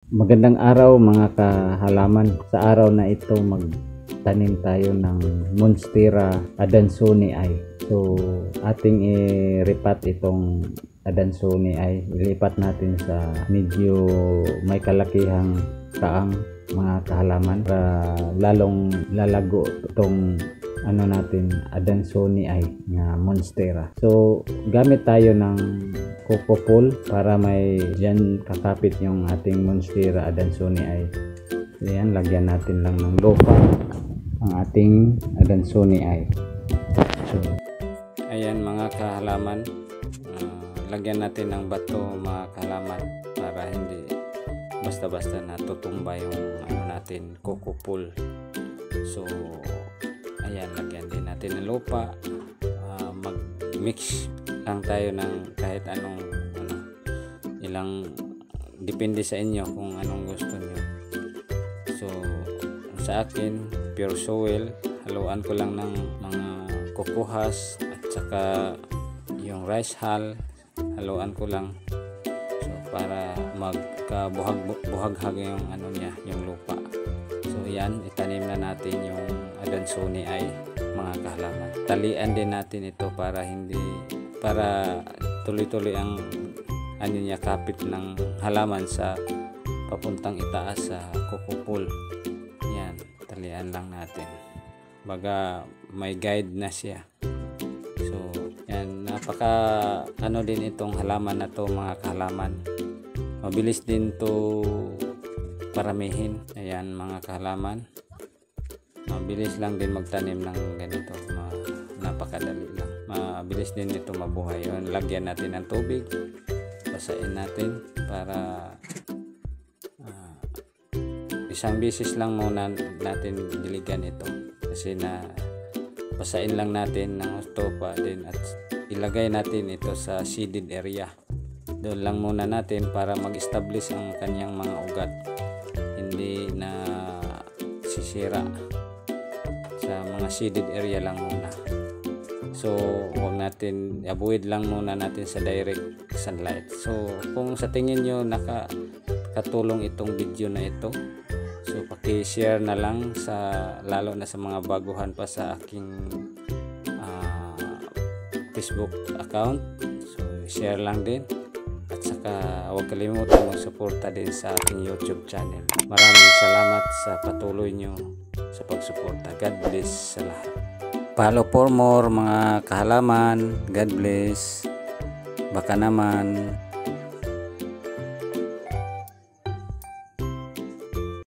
Magandang araw mga kahalaman. Sa araw na ito magtanim tayo ng Monstera adansonii. So ating iripat itong adansonii. Ilipat natin sa medyo may kalakihang kaang mga kahalaman para lalong lalago itong natin adansonii nga Monstera. So gamit tayo ng coco pole para may dyan kakapit yung ating Monstera adansonii. So yan, lagyan natin lang ng lupa ang ating adansonii. So ayan mga kahalaman, lagyan natin ng bato mga kahalaman para hindi basta-basta natutumba yung natin coco pole. So ayan, lagyan din natin ng lupa. Mag-mix lang tayo ng kahit anong ilang, depende sa inyo kung anong gusto nyo. So sa akin, pure soil, haluan ko lang ng mga kukuhas at saka yung rice hull, haluan ko lang. So para magkabuhag-buhaghag yung niya, yung lupa. So yan, itanim na natin yung adansonii mga kahalaman. Talian din natin ito para tuloy-tuloy ang niya kapit ng halaman sa papuntang itaas sa coco pole. Yan, talian lang natin. Baga may guide na siya. So yan, napaka din itong halaman na to mga kahalaman. Mabilis din to paramihin. Ayan mga kahalaman, mabilis lang din magtanim ng ganito, napakadali lang, mabilis din ito mabuhay. Yun, lagyan natin ng tubig, basain natin para isang bisis lang muna natin diligan ito, kasi na basain lang natin ng estopa din at ilagay natin ito sa seeded area. Doon lang muna natin para mag-establish ang kanyang mga ugat, hindi na sisira. Sa mga seeded area lang muna. So huwag natin, avoid lang muna natin sa direct sunlight. So kung sa tingin nyo nakatulong itong video na ito, so paki-share na lang, lalo na sa mga baguhan pa sa aking Facebook account. So share lang din. At saka huwag kalimutan mag-suporta din sa aking YouTube channel. Maraming salamat sa patuloy nyo sa pagsuporta. God bless sa lahat. Follow for more mga kahalaman. God bless. Baka naman.